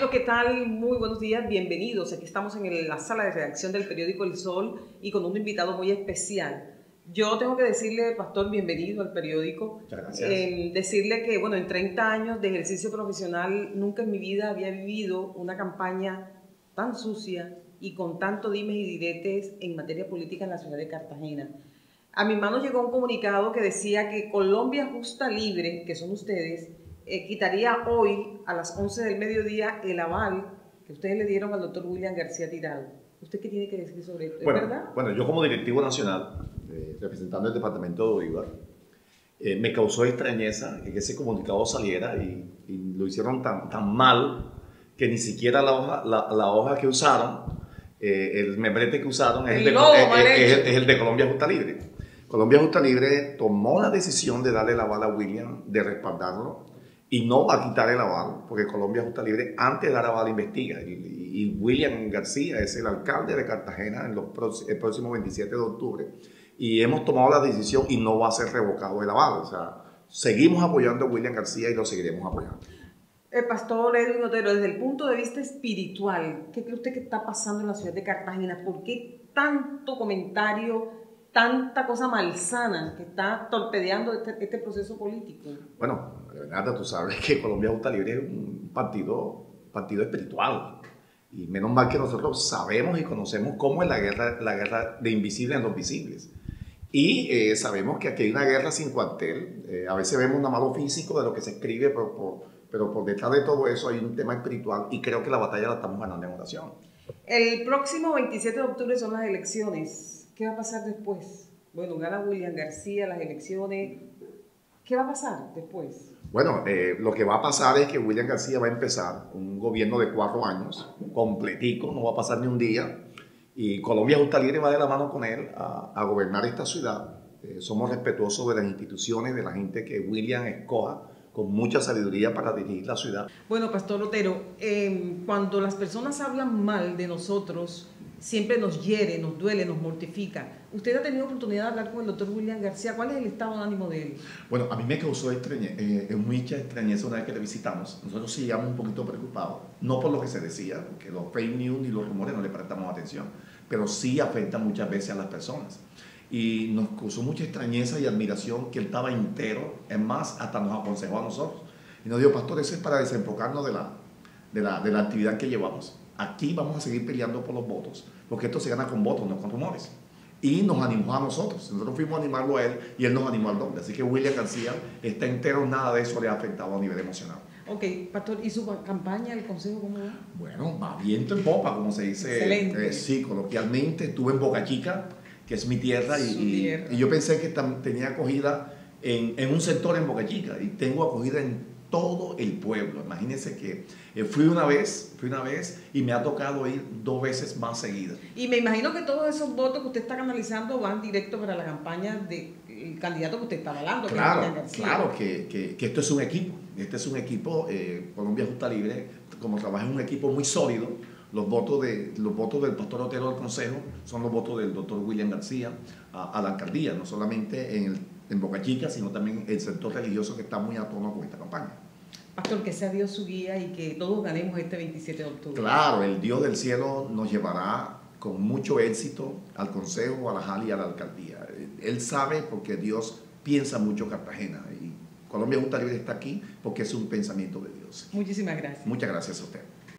Bueno, ¿qué tal? Muy buenos días, bienvenidos. Aquí estamos en la sala de redacción del periódico El Sol y con un invitado muy especial. Yo tengo que decirle, Pastor, bienvenido al periódico. Muchas gracias. Decirle que, bueno, en 30 años de ejercicio profesional, nunca en mi vida había vivido una campaña tan sucia y con tanto dimes y diretes en materia política en la ciudad de Cartagena. A mi mano llegó un comunicado que decía que Colombia Justa Libre, que son ustedes, quitaría hoy a las 11 del mediodía el aval que ustedes le dieron al doctor William García Tirado. ¿Usted qué tiene que decir sobre esto? ¿Es verdad? Bueno, yo como directivo nacional, representando el departamento de Bolívar, me causó extrañeza que ese comunicado saliera y lo hicieron tan mal que ni siquiera la hoja que usaron, el membrete que usaron es el de Colombia Justa Libre. Colombia Justa Libre tomó la decisión de darle el aval a William, de respaldarlo, y no va a quitar el aval, porque Colombia Justa Libre, antes de dar aval, investiga. Y William García es el alcalde de Cartagena el próximo 27 de octubre. Y hemos tomado la decisión y no va a ser revocado el aval. O sea, seguimos apoyando a William García y lo seguiremos apoyando. Pastor Edwin Otero, desde el punto de vista espiritual, ¿qué cree usted que está pasando en la ciudad de Cartagena? ¿Por qué tanto comentario, tanta cosa malsana que está torpedeando este proceso político? Bueno, Renata, tú sabes que Colombia Justa Libre es un partido espiritual. Y menos mal que nosotros sabemos y conocemos cómo es la guerra de invisibles en los visibles. Y sabemos que aquí hay una guerra sin cuartel. A veces vemos un malo físico de lo que se escribe, pero por detrás de todo eso hay un tema espiritual y creo que la batalla la estamos ganando en oración. El próximo 27 de octubre son las elecciones. ¿Qué va a pasar después? Bueno, gana William García las elecciones. ¿Qué va a pasar después? Bueno, lo que va a pasar es que William García va a empezar un gobierno de 4 años, completico, no va a pasar ni un día, y Colombia Justa Libre va de la mano con él a gobernar esta ciudad. Somos respetuosos de las instituciones, de la gente que William escoja con mucha sabiduría para dirigir la ciudad. Bueno, Pastor Otero, cuando las personas hablan mal de nosotros, siempre nos hiere, nos duele, nos mortifica. ¿Usted ha tenido oportunidad de hablar con el doctor William García? ¿Cuál es el estado de ánimo de él? Bueno, a mí me causó mucha extrañeza una vez que le visitamos. Nosotros sí íbamos un poquito preocupados, no por lo que se decía, porque los fake news ni los rumores no le prestamos atención, pero sí afecta muchas veces a las personas. Y nos causó mucha extrañeza y admiración que él estaba entero, es más, hasta nos aconsejó a nosotros. Y nos dijo, pastor, eso es para desenfocarnos de la actividad que llevamos. Aquí vamos a seguir peleando por los votos, porque esto se gana con votos, no con rumores. Y nos animó a nosotros. Nosotros fuimos a animarlo a él y él nos animó al doble. Así que William García está entero, nada de eso le ha afectado a nivel emocional. Ok, Pastor, ¿y su campaña, el consejo, cómo va? Bueno, va viento en popa, como se dice. Excelente. Sí, coloquialmente. Estuve en Boca Chica, que es mi tierra, y yo pensé que tenía acogida en un sector en Boca Chica y tengo acogida en todo el pueblo. Imagínense que fui una vez y me ha tocado ir 2 veces más seguidas. Y me imagino que todos esos votos que usted está canalizando van directo para la campaña del candidato que usted está avalando. Claro que esto es un equipo. Este es un equipo, Colombia Justa Libre, como trabaja en un equipo muy sólido. Los votos del pastor Otero al consejo son los votos del doctor William García a la alcaldía, no solamente en Boca Chica, sino también el sector religioso que está muy a tono con esta campaña. Pastor, que sea Dios su guía y que todos ganemos este 27 de octubre. Claro, el Dios del cielo nos llevará con mucho éxito al consejo, a la JAL y a la alcaldía. Él sabe porque Dios piensa mucho Cartagena y Colombia Justa Libre está aquí porque es un pensamiento de Dios. Muchísimas gracias. Muchas gracias a usted.